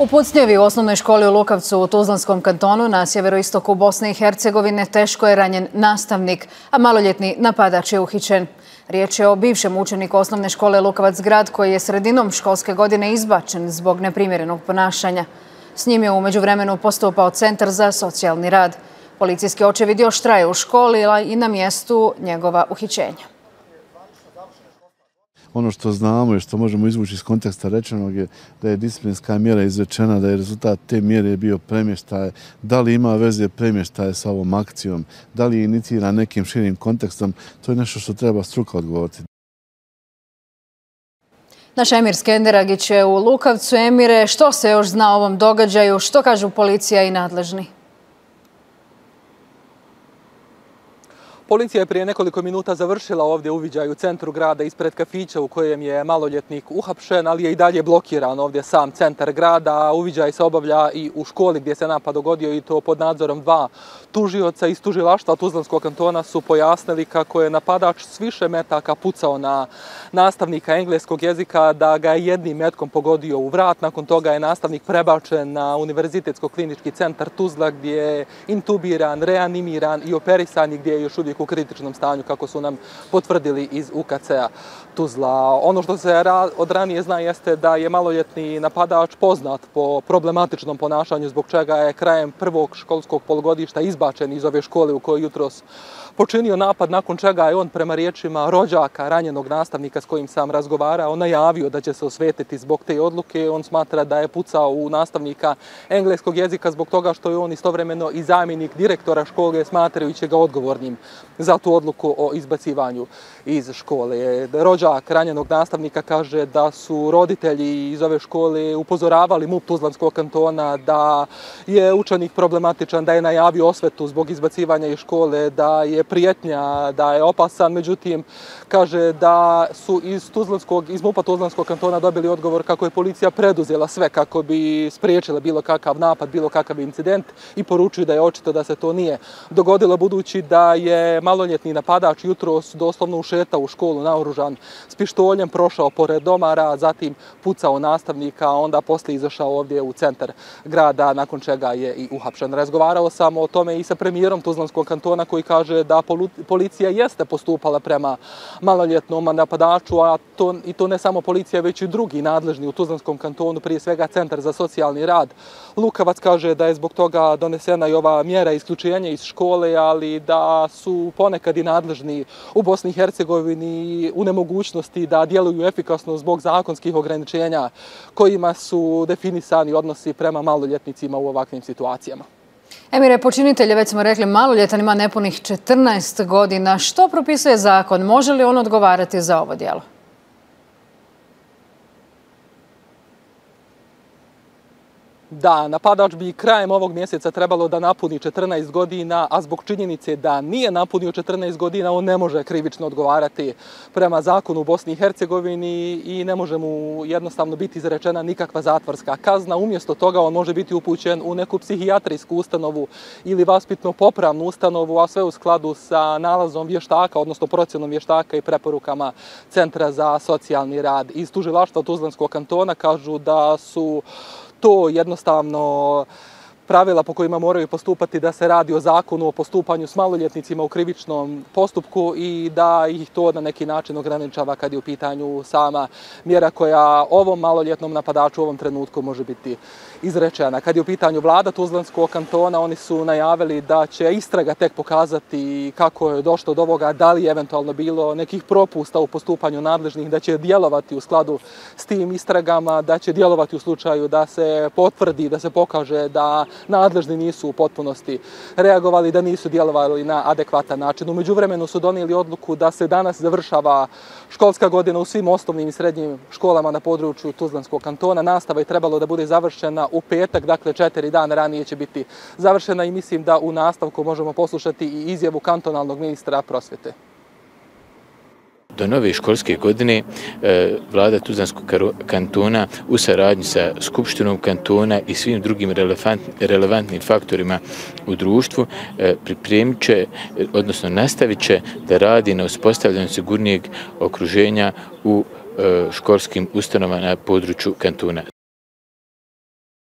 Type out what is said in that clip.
U pucnjevi u osnovnoj školi u Lukavcu u Tuzlanskom kantonu na sjeveroistoku Bosne i Hercegovine teško je ranjen nastavnik, a maloljetni napadač je uhićen. Riječ je o bivšem učeniku osnovne škole Lukavac grad koji je sredinom školske godine izbačen zbog neprimjerenog ponašanja. S njim je u međuvremenu postupao Centar za socijalni rad. Policijski očevid još traje u školi i na mjestu njegova uhićenja. Ono što znamo i što možemo izvući iz konteksta rečenog je da je disciplinska mjera izrečena, da je rezultat te mjere bio premještaj. Da li ima veze premještaje sa ovom akcijom, da li je iniciran nekim širim kontekstom, to je nešto što treba struka odgovoriti. Naš Emir Skenderagić je u Lukavcu. Emire, što se još zna o ovom događaju, što kažu policija i nadležni? Policija je prije nekoliko minuta završila ovdje uviđaj u centru grada ispred kafića u kojem je maloljetnik uhapšen, ali je i dalje blokiran ovdje sam centar grada. Uviđaj se obavlja i u školi gdje se napad dogodio i to pod nadzorom dva tužioca iz tužilaštva Tuzlanskog kantona su pojasnili kako je napadač s više metaka pucao na nastavnika engleskog jezika, da ga je jednim metkom pogodio u vrat. Nakon toga je nastavnik prebačen na Univerzitetsko-klinički centar Tuzla gdje je intubiran, reanimiran i operisan i gdje je još uvijek u kritičnom stanju, kako su nam potvrdili iz UKC-a Tuzla. Ono što se od ranije zna jeste da je maloljetni napadač poznat po problematičnom ponašanju, zbog čega je krajem prvog školskog polugodišta izbačen iz ove škole u kojoj jutros počinio napad, nakon čega je on prema riječima rođaka ranjenog nastavnika s kojim sam razgovarao najavio da će se osvetiti zbog te odluke. On smatra da je pucao u nastavnika engleskog jezika zbog toga što je on istovremeno i zamjenik direktora škole, smatrajući ga odgovornim za tu odluku o izbacivanju iz škole. Rođak ranjenog nastavnika kaže da su roditelji iz ove škole upozoravali MUP Tuzlanskog kantona da je učenik problematičan, da je najavio osvetu zbog izbacivanja iz škole, da je prijetnja, da je opasan. Međutim, kaže da su iz MUP-a Tuzlanskog kantona dobili odgovor kako je policija preduzela sve kako bi spriječila bilo kakav napad, bilo kakav incident i poručuju da je očito da se to nije dogodilo, budući da je maloljetni napadač jutros doslovno ušetao u školu naoružan s pištoljem, prošao pored domara, zatim pucao nastavnika, a onda poslije izašao ovdje u centar grada, nakon čega je i uhapšen. Razgovarao sam o tome i sa premijerom Tuzlanskog kantona koji kaže da policija jeste postupala prema maloljetnom napadaču, a to ne samo policija, već i drugi nadležni u Tuzlanskom kantonu, prije svega Centar za socijalni rad Lukavac. Kaže da je zbog toga donesena i ova mjera isključenja iz škole, ali da su ponekad i nadležni u Bosni i Hercegovini u nemogućnosti da djeluju efikasno zbog zakonskih ograničenja kojima su definisani odnosi prema maloljetnicima u ovakvim situacijama. Emire, počinitelj je, već smo rekli, maloljetan, ima nepunih 14 godina. Što propisuje zakon? Može li on odgovarati za ovo djelo? Da, napadač bi krajem ovog mjeseca trebalo da napuni 14 godina, a zbog činjenice da nije napunio 14 godina, on ne može krivično odgovarati prema zakonu u Bosni i Hercegovini i ne može mu jednostavno biti izrečena nikakva zatvorska kazna. Umjesto toga on može biti upućen u neku psihijatrijsku ustanovu ili vaspitno-popravnu ustanovu, a sve u skladu sa nalazom vještaka, odnosno procjenom vještaka i preporukama Centra za socijalni rad. Iz tužilaštva Tuzlanskog kantona kažu da su to jednostavno pravila po kojima moraju postupati, da se radi o zakonu o postupanju s maloljetnicima u krivičnom postupku i da ih to na neki način ograničava kad je u pitanju sama mjera koja ovom maloljetnom napadaču u ovom trenutku može biti izrečena. Kad je u pitanju vlada Tuzlanskog kantona, oni su najavili da će istraga tek pokazati kako je došlo do ovoga, da li je eventualno bilo nekih propusta u postupanju nadležnih, da će djelovati u skladu s tim istragama, da će djelovati u slučaju da se potvrdi, da se pokaže da nadležni nisu u potpunosti reagovali, da nisu djelovali na adekvatan način. U međuvremenu su donijeli odluku da se danas završava školska godina u svim osnovnim i srednjim školama na području Tuzlanskog kantona. Nastava je trebalo da bude završena u petak, dakle 4 dana ranije će biti završena i mislim da u nastavku možemo poslušati i izjavu kantonalnog ministra prosvjete. Do nove školske godine vlada Tuzlanskog kantona u saradnji sa Skupštinom kantona i svim drugim relevantnim faktorima u društvu pripremit će, odnosno nastavit će da radi na uspostavljanju sigurnijeg okruženja u školskim ustanovama na području kantona.